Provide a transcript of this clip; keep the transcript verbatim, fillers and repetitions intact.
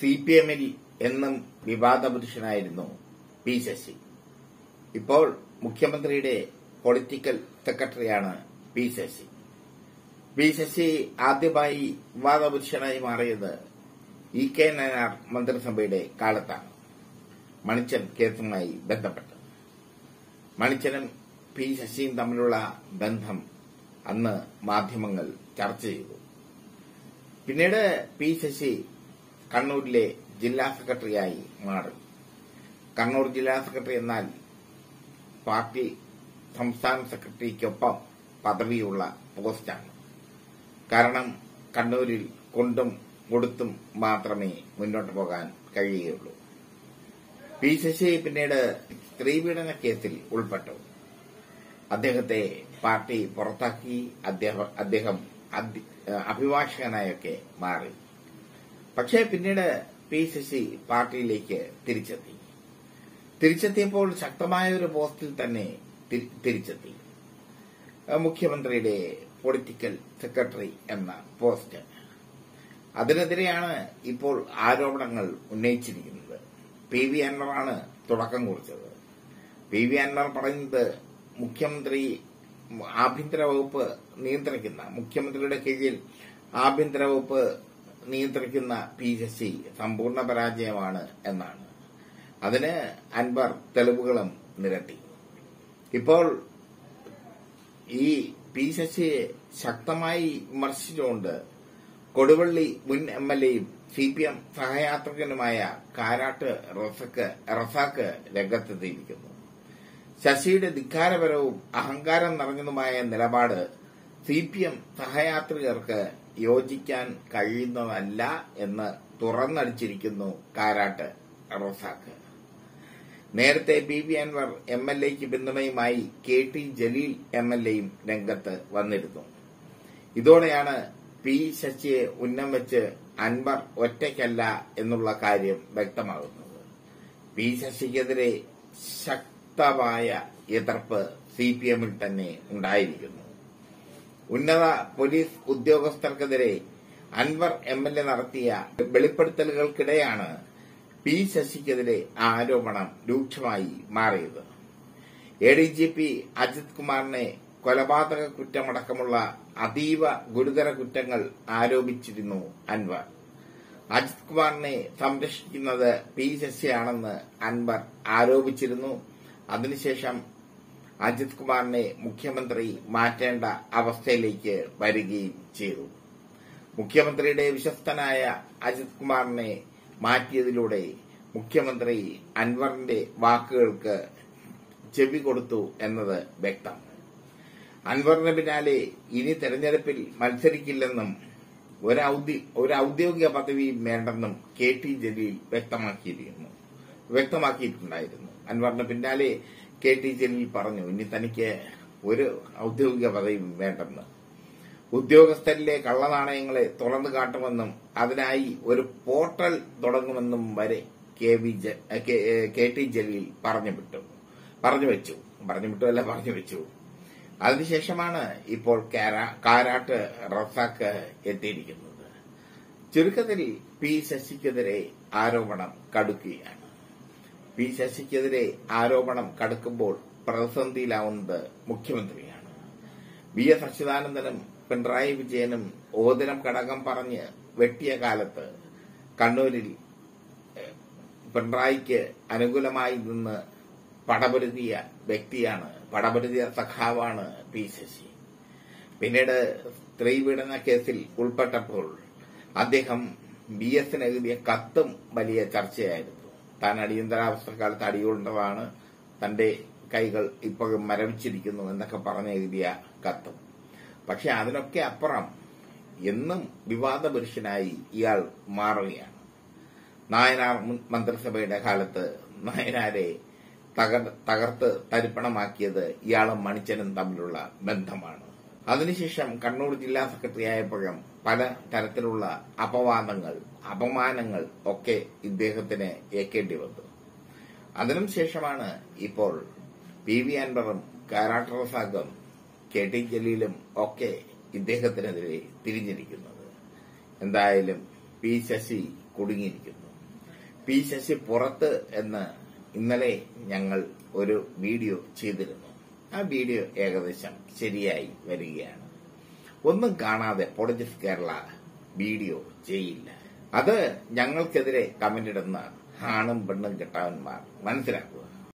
C P എമ്മിൽ എന്നും വിവാദ പുരുഷനായിരുന്നു പി ശശി. ഇപ്പോൾ മുഖ്യമന്ത്രിയുടെ പൊളിറ്റിക്കൽ സെക്രട്ടറിയാണ് പി ശശി. പി ശശി ആദ്യമായി വിവാദ പുരുഷനായി മാറിയത് ഇ കെ നയനാർ മന്ത്രിസഭയുടെ കാലത്താണ്, മണിച്ചൻ കേസുമായി ബന്ധപ്പെട്ട്. മണിച്ചനും പി ശശിയും തമ്മിലുള്ള ബന്ധം അന്ന് മാധ്യമങ്ങൾ ചർച്ച ചെയ്തു. പിന്നീട് പി ശശി കണ്ണൂരിലെ ജില്ലാ സെക്രട്ടറിയായി മാറി. കണ്ണൂർ ജില്ലാ സെക്രട്ടറി എന്നാൽ പാർട്ടി സംസ്ഥാന സെക്രട്ടറിക്കൊപ്പം പദവിയുള്ള പോസ്റ്റാണ്. കാരണം കണ്ണൂരിൽ കൊണ്ടും കൊടുത്തും മാത്രമേ മുന്നോട്ട് പോകാൻ കഴിയുകയുള്ളൂ. പി ശശി പിന്നീട് സ്ത്രീപീഡന കേസിൽ ഉൾപ്പെട്ടു. അദ്ദേഹത്തെ പാർട്ടി പുറത്താക്കി. അദ്ദേഹം അഭിഭാഷകനായൊക്കെ മാറി. പക്ഷേ പിന്നീട് പി ശശി പാർട്ടിയിലേക്ക് തിരിച്ചെത്തി. തിരിച്ചെത്തിയപ്പോൾ ശക്തമായ ഒരു പോസ്റ്റിൽ തന്നെ തിരിച്ചെത്തി. മുഖ്യമന്ത്രിയുടെ പൊളിറ്റിക്കൽ സെക്രട്ടറി എന്ന പോസ്റ്റ്. അതിനെതിരെയാണ് ഇപ്പോൾ ആരോപണങ്ങൾ ഉന്നയിച്ചിരിക്കുന്നത്. പി വി അൻവറാണ് തുടക്കം കുറിച്ചത്. പി വി അൻവർ പറയുന്നത് മുഖ്യമന്ത്രി ആഭ്യന്തര വകുപ്പ് നിയന്ത്രിക്കുന്ന മുഖ്യമന്ത്രിയുടെ കീഴിൽ ആഭ്യന്തര വകുപ്പ് നിയന്ത്രിക്കുന്ന പി ശശി സമ്പൂർണ്ണ പരാജയമാണ് എന്നാണ്. അതിന് അൻവർ തെളിവുകളും നിരത്തി. ഇപ്പോൾ ഈ പി ശശിയെ ശക്തമായി വിമർശിച്ചുകൊണ്ട് കൊടുവള്ളി മുൻ എം എൽ എയും സി പി എം സഹയാത്രികനുമായ കാരാട്ട് റസാക്ക് രംഗത്തെത്തിയിരിക്കുന്നു. ശശിയുടെ ധിക്കാരപരവും അഹങ്കാരം നിറഞ്ഞതുമായ നിലപാട് സി പി എം സഹയാത്രികർക്ക് യോജിക്കാൻ കഴിയുന്നതല്ല എന്ന് തുറന്നടിച്ചിരിക്കുന്നു കാരാട്ട് റസാക്ക്. നേരത്തെ P V Anwar M L എക്ക് പിന്തുണയുമായി K T Jaleel M L എയും രംഗത്ത് വന്നിരുന്നു. ഇതോടെയാണ് പി ശശിയെ ഉന്നം വെച്ച് അൻവർ ഒറ്റയ്ക്കല്ല എന്നുള്ള കാര്യം വ്യക്തമാകുന്നത്. പി ശശിക്കെതിരെ ശക്തമായ എതിർപ്പ് സി പി എമ്മിൽ തന്നെ ഉണ്ടായിരിക്കുന്നു. ഉന്നത പോലീസ് ഉദ്യോഗസ്ഥർക്കെതിരെ അൻവർ എം എൽ എ നടത്തിയ വെളിപ്പെടുത്തലുകൾക്കിടെയാണ് പി ശശിക്കെതിരെ ആരോപണം രൂക്ഷമായി മാറിയത്. A D G P Ajith കുമാറിനെ കൊലപാതക കുറ്റമടക്കമുള്ള അതീവ ഗുരുതര കുറ്റങ്ങൾ ആരോപിച്ചിരുന്നു അൻവർ. അജിത് കുമാറിനെ സംരക്ഷിക്കുന്നത് പി ശശിയാണെന്ന് അൻവർ ആരോപിച്ചിരുന്നു. അതിനുശേഷം അജിത് കുമാറിനെ മുഖ്യമന്ത്രി മാറ്റേണ്ട അവസ്ഥയിലേക്ക് വരികയും ചെയ്തു. മുഖ്യമന്ത്രിയുടെ വിശ്വസ്തനായ അജിത് കുമാറിനെ മാറ്റിയതിലൂടെ മുഖ്യമന്ത്രി അൻവറിന്റെ വാക്കുകൾക്ക് ചെവി കൊടുത്തു എന്നത് വ്യക്തം. അൻവറിന് പിന്നാലെ ഇനി തെരഞ്ഞെടുപ്പിൽ മത്സരിക്കില്ലെന്നും ഒരു ഔദ്യോഗിക പദവിയും വേണ്ടെന്നും കെ ടി ജലീൽ വ്യക്തമാക്കിയിരുന്നു വ്യക്തമാക്കിയിട്ടുണ്ടായിരുന്നു അൻവറിന് പിന്നാലെ കെ ടി ജലീൽ പറഞ്ഞു, ഇനി തനിക്ക് ഒരു ഔദ്യോഗിക പദവിയും വേണ്ടെന്ന്. ഉദ്യോഗസ്ഥരിലെ കള്ളനാണയങ്ങളെ തുറന്നു കാട്ടുമെന്നും അതിനായി ഒരു പോർട്ടൽ തുടങ്ങുമെന്നും വരെ കെ ടി ജലീൽ പറഞ്ഞു വിട്ടു പറഞ്ഞു വെച്ചു പറഞ്ഞു വിട്ടുമല്ല പറഞ്ഞു വെച്ചു. അതിനുശേഷമാണ് ഇപ്പോൾ കാരാട്ട് റസാക്ക് എത്തിയിരിക്കുന്നത്. ചുരുക്കത്തിൽ പി ശശിക്കെതിരെ ആരോപണം കടുക്കുകയാണ്. പി ശശിക്കെതിരെ ആരോപണം കടുക്കുമ്പോൾ പ്രതിസന്ധിയിലാവുന്നത് മുഖ്യമന്ത്രിയാണ്. വി എസ് അച്യുതാനന്ദനും പിണറായി വിജയനും ഓതിരം കടകം പറഞ്ഞ് വെട്ടിയ കാലത്ത് കണ്ണൂരിൽ പിണറായിക്ക് അനുകൂലമായി നിന്ന് പടപൊരുതിയ വ്യക്തിയാണ്, പടപൊരുതിയ സഖാവാണ് പി ശശി. പിന്നീട് സ്ത്രീപീഡന കേസിൽ ഉൾപ്പെട്ടപ്പോൾ അദ്ദേഹം ബി എസിന് എഴുതിയ കത്തും വലിയ ചർച്ചയായിരുന്നു. താൻ അടിയന്തരാവസ്ഥക്കാലത്ത് അടികൊണ്ടതാണ്, തന്റെ കൈകൾ ഇപ്പോഴും മരവിച്ചിരിക്കുന്നു എന്നൊക്കെ പറഞ്ഞ് എഴുതിയ കത്തും. പക്ഷെ അതിനൊക്കെ അപ്പുറം എന്നും വിവാദ പുരുഷനായി ഇയാൾ മാറുകയാണ്. നായനാർ മന്ത്രിസഭയുടെ കാലത്ത് നായനാരെ തകർത്ത് തരിപ്പണമാക്കിയത് ഇയാളും മണിച്ചനും തമ്മിലുള്ള ബന്ധമാണ്. അതിനുശേഷം കണ്ണൂർ ജില്ലാ സെക്രട്ടറി ആയപ്പോഴും പല തരത്തിലുള്ള അപവാദങ്ങൾ, അപമാനങ്ങൾ ഒക്കെ ഇദ്ദേഹത്തിന് ഏൽക്കേണ്ടി വന്നു. അതിനും ശേഷമാണ് ഇപ്പോൾ പി വി അൻവറും കാരാട്ട് റസാഖും കെ ടി ജലീലും ഒക്കെ ഇദ്ദേഹത്തിനെതിരെ തിരിഞ്ഞിരിക്കുന്നത്. എന്തായാലും പി ശശി കുടുങ്ങിയിരിക്കുന്നു. പി ശശി പുറത്ത് എന്ന് ഇന്നലെ ഞങ്ങൾ ഒരു വീഡിയോ ചെയ്തിരുന്നു. ആ വീഡിയോ ഏകദേശം ശരിയായി വരികയാണ്. ഒന്നും കാണാതെ പൊളിറ്റിക്സ് കേരള വീഡിയോ ചെയ്യില്ല. അത് ഞങ്ങൾക്കെതിരെ കമന്റ് ഇടുന്ന ആണും പെണ്ണും കെട്ടവന്മാർ മനസ്സിലാക്കുക.